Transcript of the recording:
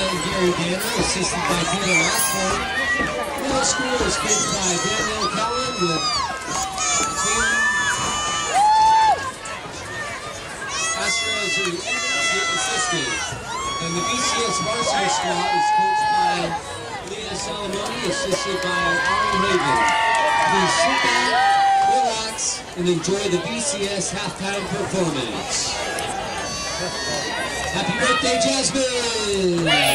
and Gary Danner, assisted by Peter Osborne. Middle school is coached by Danielle Cowan with Tim Castro as the assistant. And the BCS varsity squad is coached by Leah Salamoni, assisted by Ari Haven. Please sit down, relax, and enjoy the BCS halftime performance. Happy birthday, Jasmine!